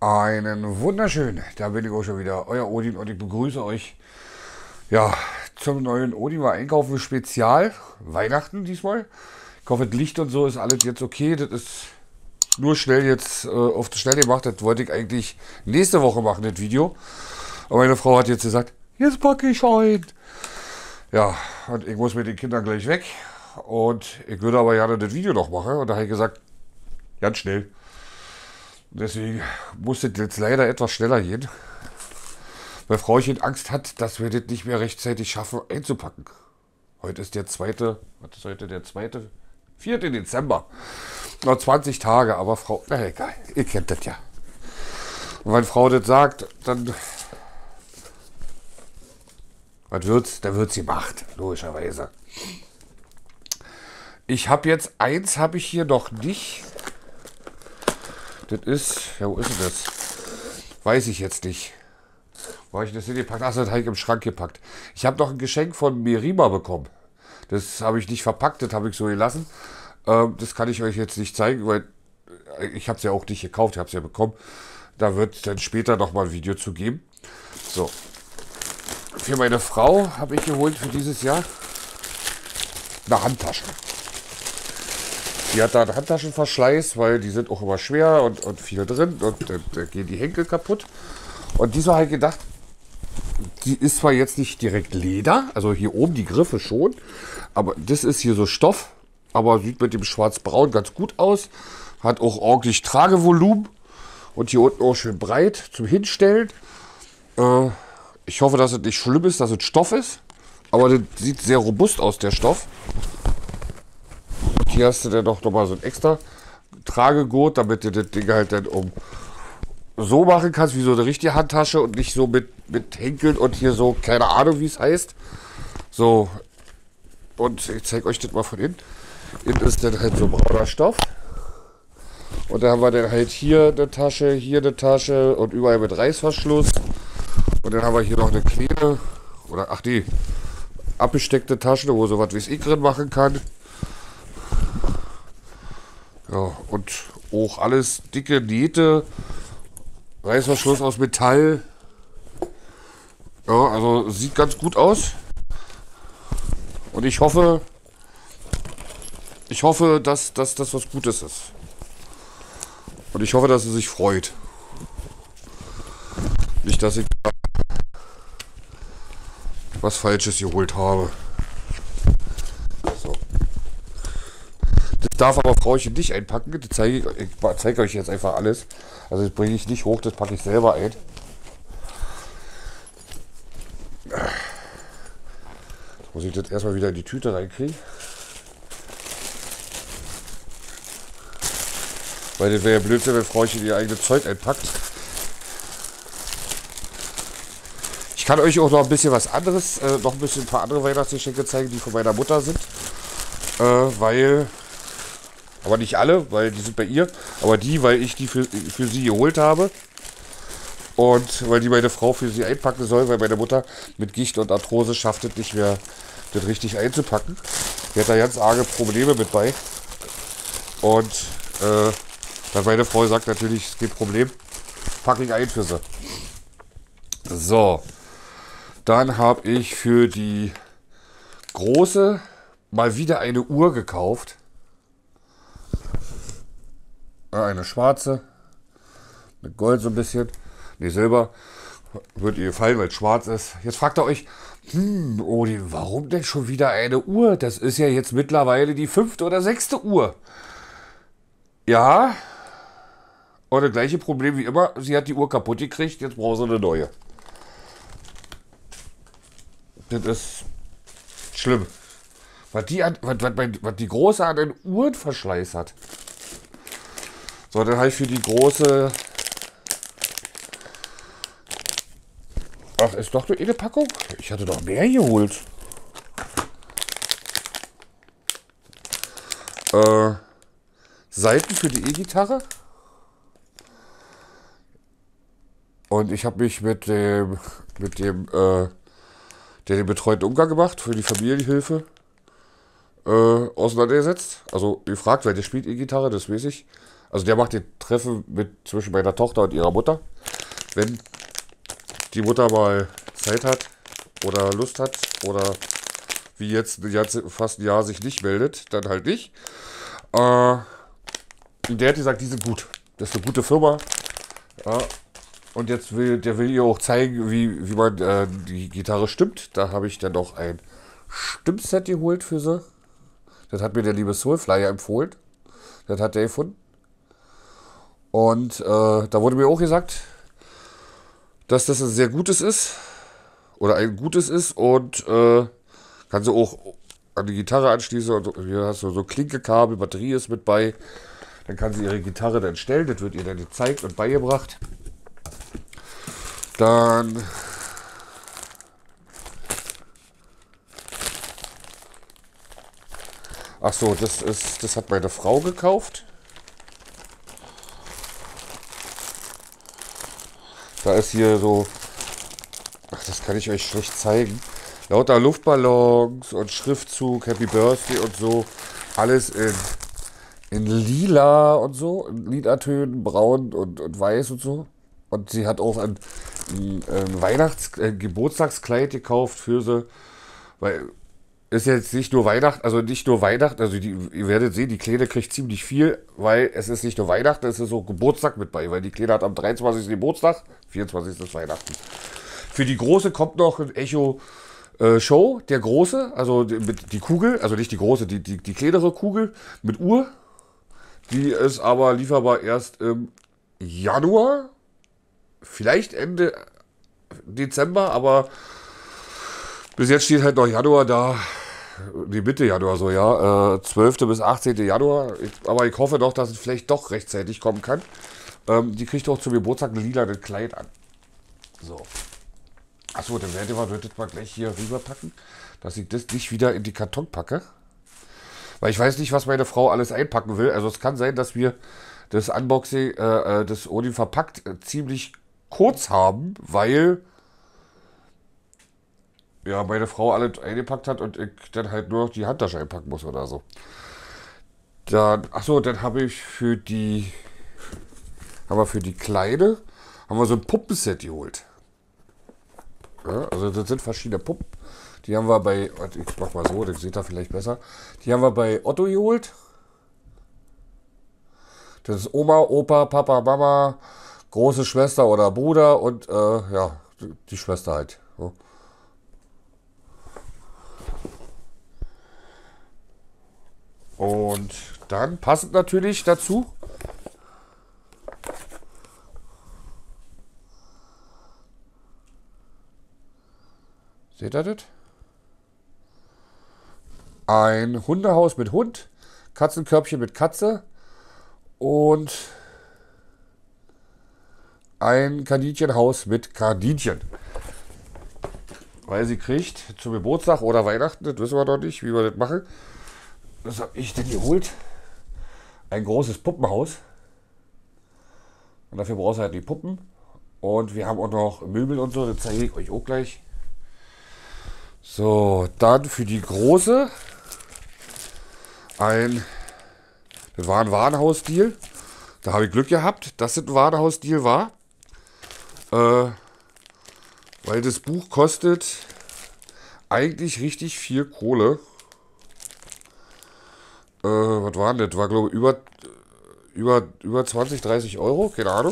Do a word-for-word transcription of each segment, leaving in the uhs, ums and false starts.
Einen wunderschönen, da bin ich auch schon wieder, euer Odin und ich begrüße euch, ja, zum neuen Odin war Einkaufen Spezial, Weihnachten diesmal. Ich hoffe, das Licht und so ist alles jetzt okay, das ist nur schnell jetzt äh, auf die Schnelle gemacht, das wollte ich eigentlich nächste Woche machen, das Video. Aber meine Frau hat jetzt gesagt, jetzt packe ich ein. Ja, und ich muss mit den Kindern gleich weg und ich würde aber gerne das Video noch machen und da habe ich gesagt, ganz schnell. Deswegen muss es jetzt leider etwas schneller gehen, weil Frauchen Angst hat, dass wir das nicht mehr rechtzeitig schaffen einzupacken. Heute ist der zweite, was ist heute der zweite? vierte Dezember. Noch zwanzig Tage, aber Frau, na egal, ihr kennt das ja. Und wenn Frau das sagt, dann, was wird's? Dann wird's gemacht, logischerweise. Ich habe jetzt, eins habe ich hier noch nicht. Das ist, ja, wo ist denn das? Weiß ich jetzt nicht. Wo habe ich das hingepackt? Achso, das habe ich im Schrank gepackt. Ich habe noch ein Geschenk von Merima bekommen. Das habe ich nicht verpackt, das habe ich so gelassen. Ähm, das kann ich euch jetzt nicht zeigen, weil ich habe es ja auch nicht gekauft, ich habe es ja bekommen. Da wird dann später nochmal ein Video zu geben. So. Für meine Frau habe ich geholt für dieses Jahr eine Handtasche. Die hat da einen Handtaschenverschleiß, weil die sind auch immer schwer und, und viel drin und äh, da gehen die Henkel kaputt. Und diesmal habe ich gedacht, die ist zwar jetzt nicht direkt Leder, also hier oben die Griffe schon, aber das ist hier so Stoff, aber sieht mit dem Schwarz-Braun ganz gut aus, hat auch ordentlich Tragevolumen und hier unten auch schön breit zum Hinstellen. Äh, ich hoffe, dass es nicht schlimm ist, dass es Stoff ist, aber das sieht sehr robust aus, der Stoff. Hier hast du dann noch mal so ein extra Tragegurt, damit du das Ding halt dann um so machen kannst, wie so eine richtige Handtasche und nicht so mit, mit Henkeln und hier so, keine Ahnung wie es heißt. So, und ich zeige euch das mal von innen. Innen ist dann halt so brauner Stoff. Und da haben wir dann halt hier eine Tasche, hier eine Tasche und überall mit Reißverschluss. Und dann haben wir hier noch eine kleine, oder ach nee, abgesteckte Tasche, wo so was wie ich drin machen kann. Ja, und auch alles dicke Nähte, Reißverschluss aus Metall. Ja, also sieht ganz gut aus. Und ich hoffe, ich hoffe, dass, dass das was Gutes ist. Und ich hoffe, dass sie sich freut. Nicht, dass ich was Falsches geholt habe. Das darf aber Frauchen nicht einpacken, das zeige ich, ich zeige euch jetzt einfach alles. Also das bringe ich nicht hoch, das packe ich selber ein. Jetzt muss ich das erstmal wieder in die Tüte reinkriegen. Weil das wäre ja Blödsinn, wenn Frauchen ihr eigenes Zeug einpackt. Ich kann euch auch noch ein bisschen was anderes, äh, noch ein bisschen ein paar andere Weihnachtsgeschenke zeigen, die von meiner Mutter sind. Äh, weil... Aber nicht alle, weil die sind bei ihr. Aber die, weil ich die für, für sie geholt habe. Und weil die meine Frau für sie einpacken soll, weil meine Mutter mit Gicht und Arthrose schafft es nicht mehr, das richtig einzupacken. Die hat da ganz arge Probleme mit bei. Und äh, dann meine Frau sagt natürlich, es gibt Problem. Packe ich ein für sie. So. Dann habe ich für die Große mal wieder eine Uhr gekauft. Eine schwarze, mit Gold so ein bisschen, ne Silber, wird ihr gefallen, weil es schwarz ist. Jetzt fragt ihr euch, hm, Odin, warum denn schon wieder eine Uhr? Das ist ja jetzt mittlerweile die fünfte oder sechste Uhr. Ja, und das gleiche Problem wie immer, sie hat die Uhr kaputt gekriegt, jetzt braucht sie eine neue. Das ist schlimm. Was die, an, was, was, was die Große an einen Uhrenverschleiß hat. So, dann habe ich für die Große... Ach, ist doch nur eine Packung? Ich hatte doch mehr geholt. Äh, Saiten für die E-Gitarre. Und ich habe mich mit dem, mit dem, äh, der den betreuten Umgang gemacht für die Familienhilfe äh, auseinandergesetzt. Also gefragt, weil der spielt E-Gitarre, das weiß ich. Also der macht die Treffen mit zwischen meiner Tochter und ihrer Mutter. Wenn die Mutter mal Zeit hat oder Lust hat oder wie jetzt jetzt fast ein Jahr sich nicht meldet, dann halt nicht. Äh, der hat gesagt, die sind gut. Das ist eine gute Firma. Ja. Und jetzt will der will ihr auch zeigen, wie, wie man äh, die Gitarre stimmt. Da habe ich dann noch ein Stimmset geholt für sie. Das hat mir der liebe Soulflyer empfohlen. Das hat der gefunden. Und äh, da wurde mir auch gesagt, dass das ein sehr gutes ist. Oder ein gutes ist. Und äh, kann sie auch an die Gitarre anschließen. Und hier hast du so Klinkekabel, Batterie ist mit bei. Dann kann sie ihre Gitarre dann stellen. Das wird ihr dann gezeigt und beigebracht. Dann ach so, das ist, das hat meine Frau gekauft. Da ist hier so, ach, das kann ich euch schlecht zeigen. Lauter Luftballons und Schriftzug, Happy Birthday und so. Alles in, in lila und so, in lila Tönen, braun und, und weiß und so. Und sie hat auch ein, ein, ein Weihnachts-, ein Geburtstagskleid gekauft für sie, weil ist jetzt nicht nur Weihnachten, also nicht nur Weihnachten, also die, ihr werdet sehen, die Kleine kriegt ziemlich viel, weil es ist nicht nur Weihnachten, es ist auch Geburtstag mit bei, weil die Kleine hat am dreiundzwanzigsten Geburtstag, vierundzwanzigsten ist Weihnachten. Für die Große kommt noch ein Echo äh, Show, der Große, also die, mit die Kugel, also nicht die große, die, die, die kleinere Kugel mit Uhr, die ist aber lieferbar erst im Januar, vielleicht Ende Dezember, aber bis jetzt steht halt noch Januar da, die Mitte Januar so, ja, äh, zwölften bis achtzehnten Januar. Ich, aber ich hoffe doch, dass es vielleicht doch rechtzeitig kommen kann. Ähm, die kriegt auch zum Geburtstag ein lila Kleid an. So. Achso, dann werde ich das mal gleich hier rüberpacken, dass ich das nicht wieder in die Karton packe. Weil ich weiß nicht, was meine Frau alles einpacken will. Also es kann sein, dass wir das Unboxing, äh, das Odin verpackt, äh, ziemlich kurz haben, weil ja, meine Frau alles eingepackt hat und ich dann halt nur noch die Handtasche einpacken muss oder so. Dann, achso, dann habe ich für die, haben wir für die Kleine, haben wir so ein Puppenset geholt. Ja, also das sind verschiedene Puppen. Die haben wir bei, ich mach mal so, dann seht ihr vielleicht besser. Die haben wir bei Otto geholt. Das ist Oma, Opa, Papa, Mama, große Schwester oder Bruder und äh, ja, die Schwester halt. So. Und dann passend natürlich dazu seht ihr das? Ein Hundehaus mit Hund, Katzenkörbchen mit Katze und ein Kaninchenhaus mit Kaninchen. Weil sie kriegt zum Geburtstag oder Weihnachten, das wissen wir noch nicht, wie wir das machen. Was habe ich denn geholt? Ein großes Puppenhaus. Und dafür brauchst du halt die Puppen. Und wir haben auch noch Möbel und so, das zeige ich euch auch gleich. So, dann für die Große ein, das war ein Warenhausdeal. Da habe ich Glück gehabt, dass es ein Warenhausdeal war. Äh, weil das Buch kostet eigentlich richtig viel Kohle. Äh, was war denn das? War glaube ich über, über, über zwanzig, dreißig Euro, keine Ahnung.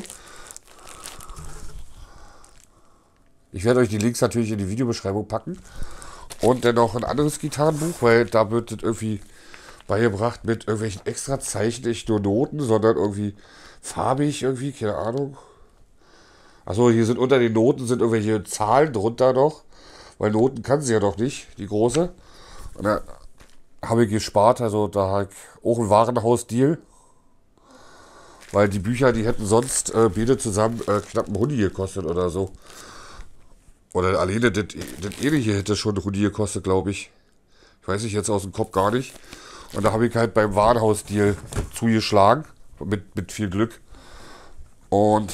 Ich werde euch die Links natürlich in die Videobeschreibung packen. Und dann noch ein anderes Gitarrenbuch, weil da wird das irgendwie beigebracht mit irgendwelchen extra Zeichen, nicht nur Noten, sondern irgendwie farbig irgendwie, keine Ahnung. Achso, hier sind unter den Noten sind irgendwelche Zahlen drunter noch, weil Noten kann sie ja noch nicht, die große. Und da habe ich gespart, also da habe ich auch ein Warenhausdeal. Weil die Bücher, die hätten sonst äh, beide zusammen äh, knapp einen Huni gekostet oder so. Oder alleine das, das ähnliche hätte schon einen Huni gekostet, glaube ich. Ich weiß nicht jetzt aus dem Kopf gar nicht. Und da habe ich halt beim Warenhausdeal zugeschlagen. Mit, mit viel Glück. Und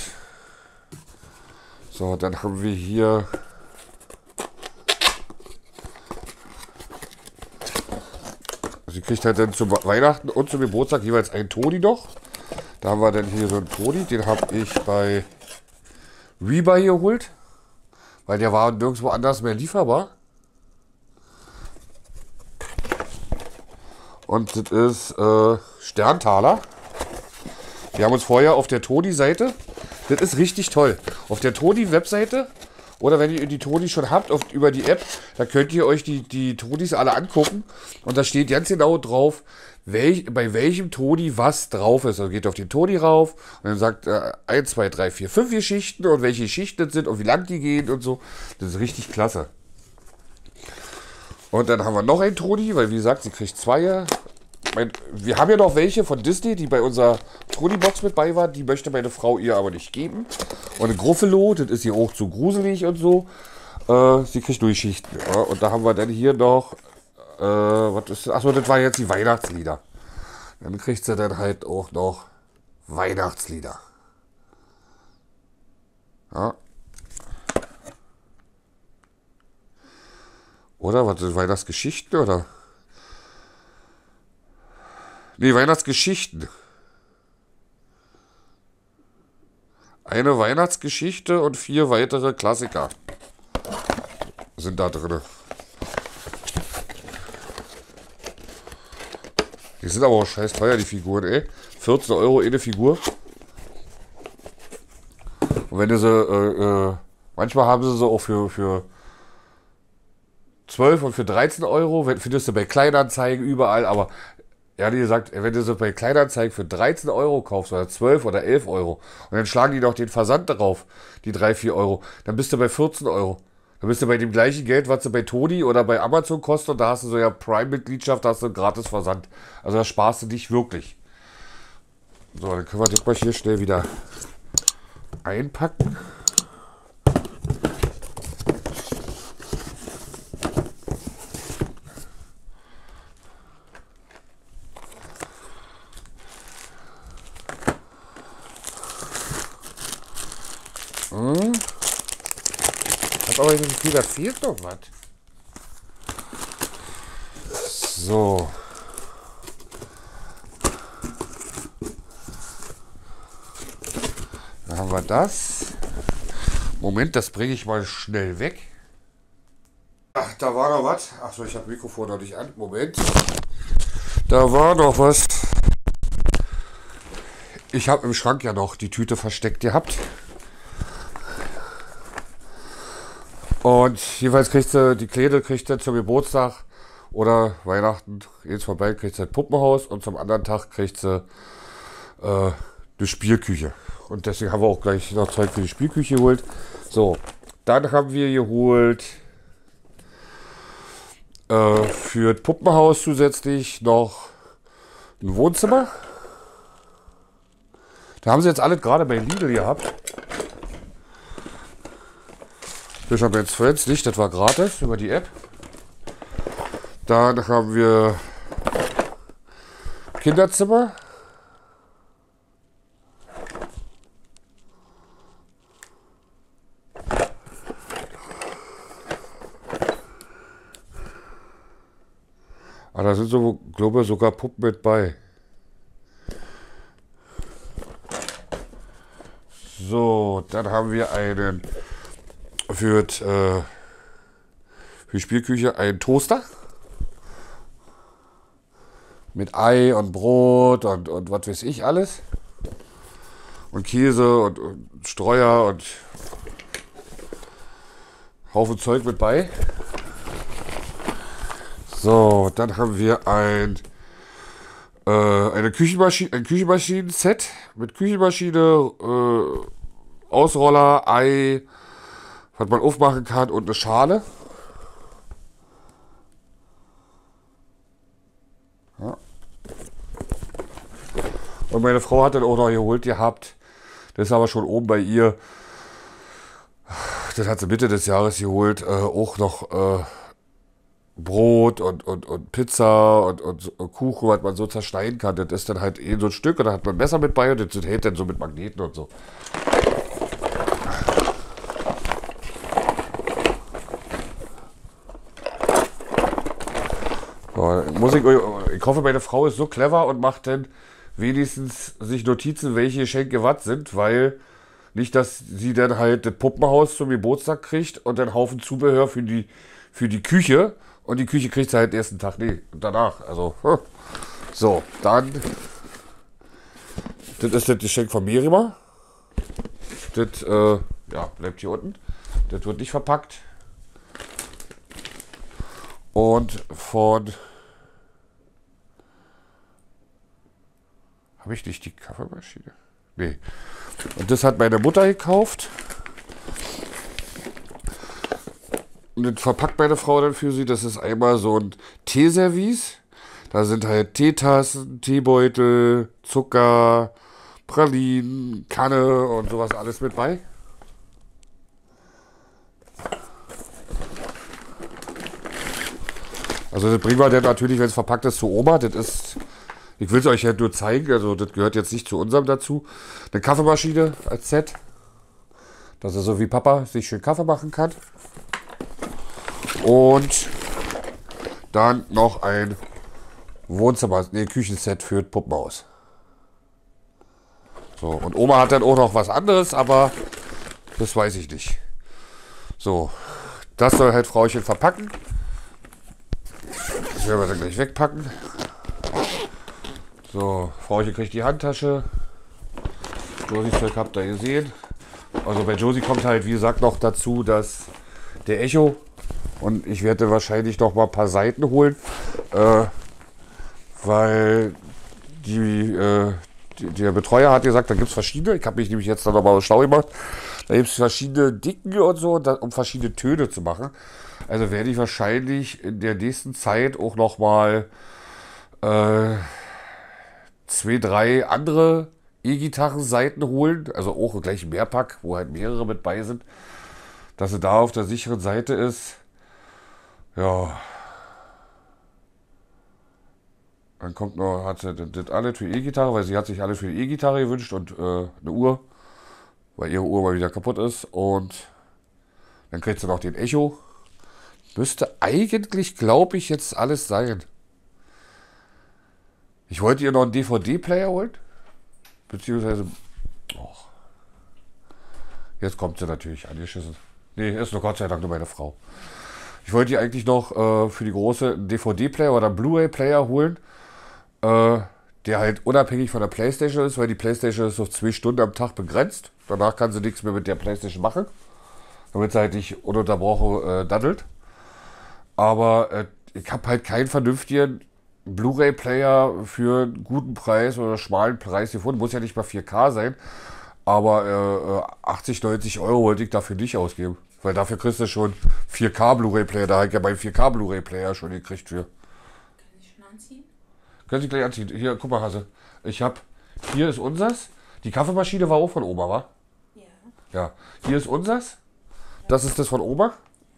so, dann haben wir hier sie kriegt halt dann zum Weihnachten und zum Geburtstag jeweils einen Toni noch. Da haben wir dann hier so einen Todi, den habe ich bei Rebuy geholt, weil der war nirgendwo anders mehr lieferbar. Und das ist äh, Sterntaler. Wir haben uns vorher auf der Todi-Seite, das ist richtig toll, auf der Todi-Webseite oder wenn ihr die Todi schon habt, auf, über die App, da könnt ihr euch die, die Todis alle angucken und da steht ganz genau drauf, welch, bei welchem Todi was drauf ist. Also geht auf den Todi rauf und dann sagt äh, eins, zwei, drei, vier, fünf Geschichten und welche Geschichten das sind und wie lang die gehen und so. Das ist richtig klasse. Und dann haben wir noch ein Todi, weil wie gesagt, sie kriegt zwei. Mein, wir haben ja noch welche von Disney, die bei unserer Todi-Box mit bei waren. Die möchte meine Frau ihr aber nicht geben. Und ein Gruffalo, das ist ihr auch zu gruselig und so. Äh, sie kriegt nur Geschichten. Ja. Und da haben wir dann hier noch, äh, was ist das? Achso, das waren jetzt die Weihnachtslieder. Dann kriegt sie dann halt auch noch Weihnachtslieder. Ja. Oder was sind Weihnachtsgeschichten oder? Nee, Weihnachtsgeschichten. Eine Weihnachtsgeschichte und vier weitere Klassiker sind da drin. Die sind aber auch scheiß teuer, die Figuren, ey. vierzehn Euro eine Figur. Und wenn du sie, äh, äh, manchmal haben sie sie auch für, für zwölf und für dreizehn Euro, wenn, findest du bei Kleinanzeigen überall, aber ja, wie gesagt, wenn du sie bei Kleinanzeigen für dreizehn Euro kaufst oder zwölf oder elf Euro und dann schlagen die noch den Versand darauf, die drei, vier Euro, dann bist du bei vierzehn Euro. Dann bist du bei dem gleichen Geld, was du bei Todi oder bei Amazon kostet und da hast du so ja Prime-Mitgliedschaft, da hast du einen gratis Versand. Also da sparst du dich wirklich. So, dann können wir das mal hier schnell wieder einpacken. Hm. Ich habe aber das Gefühl, da fehlt noch was. So. Dann haben wir das. Moment, das bringe ich mal schnell weg. Ach, da war noch was. Achso, ich habe das Mikrofon noch nicht an. Moment. Da war noch was. Ich habe im Schrank ja noch die Tüte versteckt gehabt. Und jeweils kriegst du, die Kleine kriegt du zum Geburtstag oder Weihnachten, jetzt vorbei, kriegst du ein Puppenhaus und zum anderen Tag kriegst du äh, eine Spielküche. Und deswegen haben wir auch gleich noch Zeug für die Spielküche geholt. So, dann haben wir geholt äh, für das Puppenhaus zusätzlich noch ein Wohnzimmer. Da haben sie jetzt alles gerade bei Lidl gehabt. Fisherman's Friends nicht, das war gratis über die App. Dann haben wir Kinderzimmer. Ah, da sind so, glaube ich, sogar Puppen mit bei. So, dann haben wir einen für, äh, für die Spielküche einen Toaster mit Ei und Brot und, und was weiß ich alles und Käse und, und Streuer und Haufen Zeug mit bei. So, dann haben wir ein äh, eine Küchenmaschine, ein Küchenmaschinen-Set mit Küchenmaschine, äh, Ausroller, Ei, was man aufmachen kann und eine Schale. Ja. Und meine Frau hat dann auch noch geholt gehabt. Das ist aber schon oben bei ihr. Das hat sie Mitte des Jahres geholt. Äh, auch noch äh, Brot und, und, und Pizza und, und, so, und Kuchen, was man so zerschneiden kann. Das ist dann halt eh so ein Stück und da hat man ein Messer mit bei und das hält dann so mit Magneten und so. So, muss ich, ich hoffe, meine Frau ist so clever und macht dann, wenigstens sich Notizen, welche Geschenke was sind, weil nicht, dass sie dann halt das Puppenhaus zum Geburtstag kriegt und dann Haufen Zubehör für die, für die Küche und die Küche kriegt sie halt den ersten Tag, nee, danach, also, hm. So, dann, das ist das Geschenk von Mirima, das, äh, ja, bleibt hier unten, das wird nicht verpackt und von, habe ich nicht die Kaffeemaschine? Nee. Und das hat meine Mutter gekauft. Und das verpackt meine Frau dann für sie. Das ist einmal so ein Teeservice. Da sind halt Teetassen, Teebeutel, Zucker, Pralinen, Kanne und sowas alles mit bei. Also das bringen wir dann natürlich, wenn es verpackt ist, zu Oma. Das ist... Ich will es euch ja nur zeigen, also das gehört jetzt nicht zu unserem dazu. Eine Kaffeemaschine als Set, dass er so wie Papa sich schön Kaffee machen kann. Und dann noch ein Wohnzimmer, nee, Küchenset für das Puppenhaus. So, und Oma hat dann auch noch was anderes, aber das weiß ich nicht. So, das soll halt Frauchen verpacken. Das werden wir dann gleich wegpacken. So, Frauchen kriegt die Handtasche. Josies Zeug habt ihr gesehen. Also bei Josie kommt halt, wie gesagt, noch dazu, dass der Echo, und ich werde wahrscheinlich noch mal ein paar Seiten holen, äh, weil die, äh, die, der Betreuer hat gesagt, da gibt es verschiedene. Ich habe mich nämlich jetzt noch mal schlau gemacht. Da gibt es verschiedene Dicken und so, um verschiedene Töne zu machen. Also werde ich wahrscheinlich in der nächsten Zeit auch noch mal äh, zwei, drei andere E-Gitarren-Seiten holen, also auch gleich ein Mehrpack, wo halt mehrere mit bei sind, dass sie da auf der sicheren Seite ist. Ja. Dann kommt noch, hat sie das, das alles für E-Gitarre, weil sie hat sich alles für die E-Gitarre gewünscht und äh, eine Uhr, weil ihre Uhr mal wieder kaputt ist. Und dann kriegt sie noch den Echo. Müsste eigentlich, glaube ich, jetzt alles sein. Ich wollte ihr noch einen D V D-Player holen. Beziehungsweise... Oh. Jetzt kommt sie natürlich angeschissen. Nee, ist nur Gott sei Dank nur meine Frau. Ich wollte ihr eigentlich noch äh, für die große einen D V D-Player oder einen Blu-ray-Player holen. Äh, der halt unabhängig von der Playstation ist, weil die Playstation ist auf zwei Stunden am Tag begrenzt. Danach kann sie nichts mehr mit der Playstation machen. Damit sie halt nicht ununterbrochen äh, daddelt. Aber äh, ich habe halt keinen vernünftigen Blu-ray-Player für einen guten Preis oder schmalen Preis gefunden. Muss ja nicht mal vier K sein. Aber äh, achtzig, neunzig Euro wollte ich dafür nicht ausgeben. Weil dafür kriegst du schon vier K Blu-ray-Player. Da habe ich ja meinen vier K Blu-ray-Player schon gekriegt für. Kann ich schon anziehen? Können Sie gleich anziehen. Hier, guck mal, Hase. Ich habe, hier ist unsers. Die Kaffeemaschine war auch von Oma, wa? Ja. Ja. Hier ist unsers. Das ist das von Oma.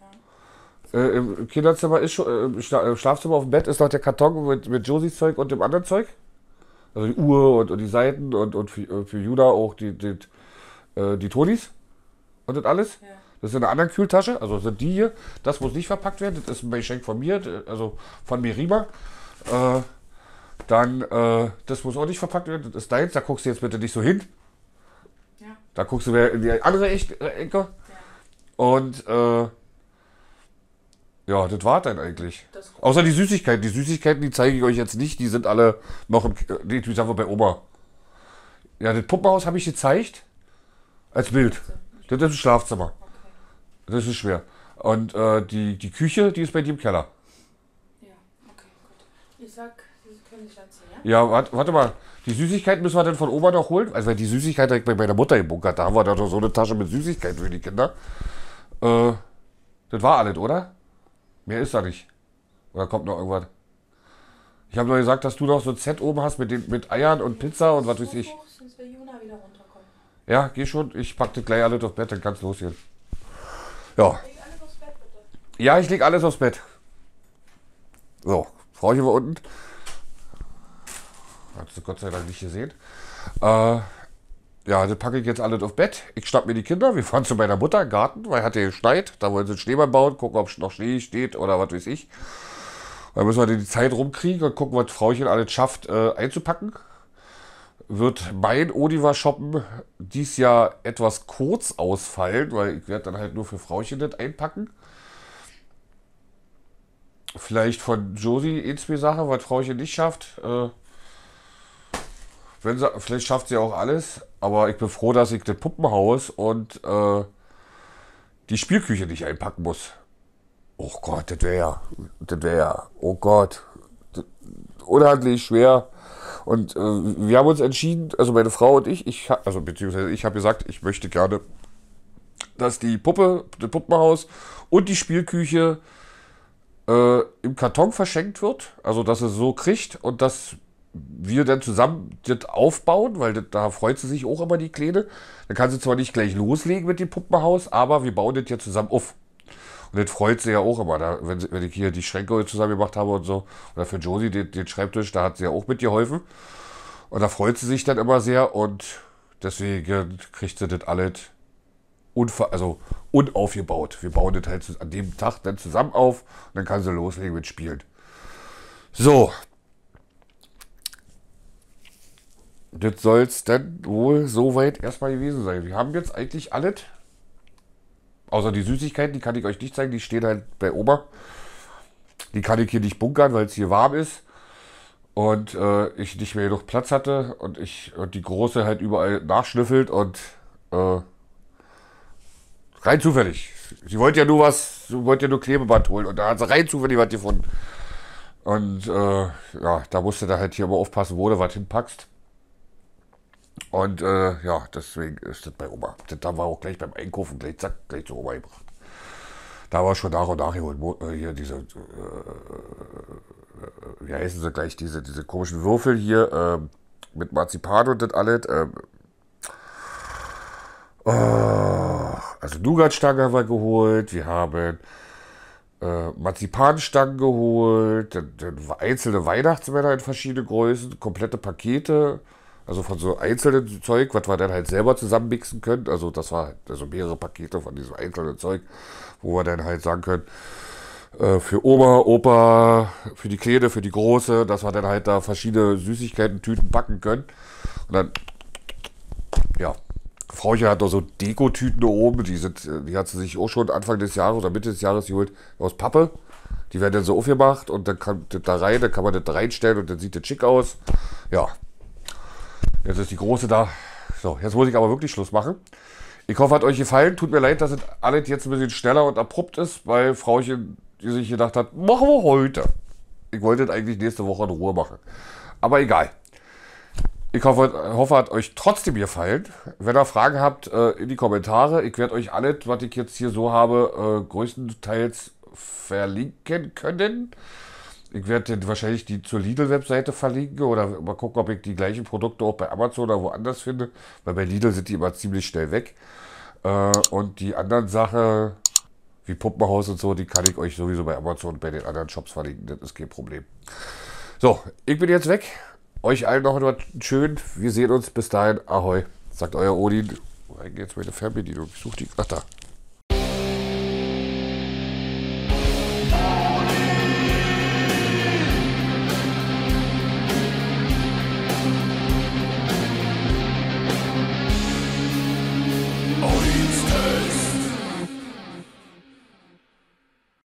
Äh, Im Kinderzimmer ist schon, äh, im Schla- im Schlafzimmer auf dem Bett ist noch der Karton mit, mit Josies Zeug und dem anderen Zeug. Also die Uhr und, und die Seiten und, und für, äh, für Judah auch die, die, äh, die Tonis und das alles. Ja. Das ist in einer anderen Kühltasche, also sind die hier. Das muss nicht verpackt werden, das ist ein Geschenk von mir, also von Mirima. Äh, dann, äh, das muss auch nicht verpackt werden, das ist deins, da guckst du jetzt bitte nicht so hin. Ja. Da guckst du wieder in die andere Echt- äh, Ecke. Ja. Und, äh, ja, das war dann eigentlich. Das ist gut. Außer die Süßigkeiten. Die Süßigkeiten, die zeige ich euch jetzt nicht. Die sind alle noch im... Die, die sind bei Oma. Ja, das Puppenhaus habe ich gezeigt. Als Bild. Das ist ein Schlafzimmer. Okay. Das ist schwer. Und äh, die, die Küche, die ist bei dir im Keller. Ja, okay, gut. Ich sag, Sie können sich anziehen, ja? Ja, warte, warte mal. Die Süßigkeiten müssen wir dann von Oma noch holen. Also, weil die Süßigkeiten habe ich bei meiner Mutter gebunkert. Da haben wir doch so eine Tasche mit Süßigkeiten für die Kinder. Äh, das war alles, oder? Mehr ist da nicht. Oder kommt noch irgendwas? Ich habe nur gesagt, dass du noch so ein Set oben hast mit, den, mit Eiern und Pizza und was weiß ich. Hoch, sonst will Juna wieder runterkommen. Ja, geh schon. Ich packe das gleich alles aufs Bett, dann kannst du losgehen. Ja. Leg alles aufs Bett, bitte. Ja, ich leg alles aufs Bett. So, Frauchen war unten. Hat sie Gott sei Dank nicht gesehen. Äh, ja, das packe ich jetzt alles aufs Bett. Ich schnapp mir die Kinder. Wir fahren zu meiner Mutter im Garten, weil hat ja geschneit. Da wollen sie einen Schneemann bauen, gucken, ob noch Schnee steht oder was weiß ich. Dann müssen wir die Zeit rumkriegen und gucken, was Frauchen alles schafft äh, einzupacken. wird mein Odiva-Shoppen dies Jahr etwas kurz ausfallen, weil ich werde dann halt nur für Frauchen das einpacken. Vielleicht von Josie ein, zwei Sachen, was Frauchen nicht schafft. Äh, wenn sie, vielleicht schafft sie auch alles, aber ich bin froh, dass ich das Puppenhaus und äh, die Spielküche nicht einpacken muss. Oh Gott, das wäre ja, das wäre ja, oh Gott, das, unhandlich schwer. Und äh, wir haben uns entschieden, also meine Frau und ich, ich also beziehungsweise ich habe gesagt, ich möchte gerne, dass die Puppe, das Puppenhaus und die Spielküche äh, im Karton verschenkt wird. Also dass es so kriegt und dass wir dann zusammen das aufbauen, weil das, da freut sie sich auch immer, die Kleine. Dann kann sie zwar nicht gleich loslegen mit dem Puppenhaus, aber wir bauen das ja zusammen auf. Und das freut sie ja auch immer, da, wenn, sie, wenn ich hier die Schränke zusammen gemacht habe und so. Oder für Josie den, den Schreibtisch, da hat sie ja auch mitgeholfen. Und da freut sie sich dann immer sehr und deswegen kriegt sie das alles unver also unaufgebaut. Wir bauen das halt an dem Tag dann zusammen auf und dann kann sie loslegen mit Spielen. So. Das soll es dann wohl soweit erstmal gewesen sein. Wir haben jetzt eigentlich alles. Außer die Süßigkeiten, die kann ich euch nicht zeigen, die stehen halt bei Oma. Die kann ich hier nicht bunkern, weil es hier warm ist. Und äh, ich nicht mehr genug Platz hatte und ich und die Große halt überall nachschnüffelt und äh, rein zufällig. Sie wollte ja nur was, sie wollte ja nur Klebeband holen und da hat sie rein zufällig was gefunden. Und äh, ja, da musst du da halt hier immer aufpassen, wo du was hinpackst. Und äh, ja, deswegen ist das bei Oma. Das haben wir auch gleich beim Einkaufen gleich, zack, gleich zu Oma gebracht. Da war schon nach und nach geholt. Äh, hier diese, äh, wie heißen sie gleich, diese, diese komischen Würfel hier äh, mit Marzipan und das alles. Äh, oh, also Nougatstangen haben wir geholt. Wir haben äh, Marzipanstangen geholt. Dann, dann einzelne Weihnachtsmänner in verschiedenen Größen, komplette Pakete. Also von so einzelnen Zeug, was wir dann halt selber zusammenmixen können. Also das war halt also mehrere Pakete von diesem einzelnen Zeug, wo wir dann halt sagen können, äh, für Oma, Opa, für die Kleine, für die Große, dass wir dann halt da verschiedene Süßigkeiten, Tüten backen können. Und dann, ja, Frauchen hat noch so Dekotüten da oben, die sind, die hat sie sich auch schon Anfang des Jahres oder Mitte des Jahres geholt, aus Pappe. Die werden dann so aufgemacht und dann kann das da rein, dann kann man das da reinstellen und dann sieht das schick aus. Ja. Jetzt ist die Große da. So, jetzt muss ich aber wirklich Schluss machen. Ich hoffe, hat euch gefallen. Tut mir leid, dass es alles jetzt ein bisschen schneller und abrupt ist, weil Frauchen die sich gedacht hat, machen wir heute. Ich wollte es eigentlich nächste Woche in Ruhe machen. Aber egal. Ich hoffe, hoffe, hat euch trotzdem gefallen. Wenn ihr Fragen habt, äh, in die Kommentare. Ich werde euch alles, was ich jetzt hier so habe, äh, größtenteils verlinken können. Ich werde wahrscheinlich die zur Lidl-Webseite verlinken oder mal gucken, ob ich die gleichen Produkte auch bei Amazon oder woanders finde, weil bei Lidl sind die immer ziemlich schnell weg. Äh, und die anderen Sachen, wie Puppenhaus und so, die kann ich euch sowieso bei Amazon und bei den anderen Shops verlinken, das ist kein Problem. So, ich bin jetzt weg. Euch allen noch einen schönen, wir sehen uns bis dahin. Ahoi, sagt euer Odin. Wo ist jetzt meine Fernbedienung? Ich suche die, ach da.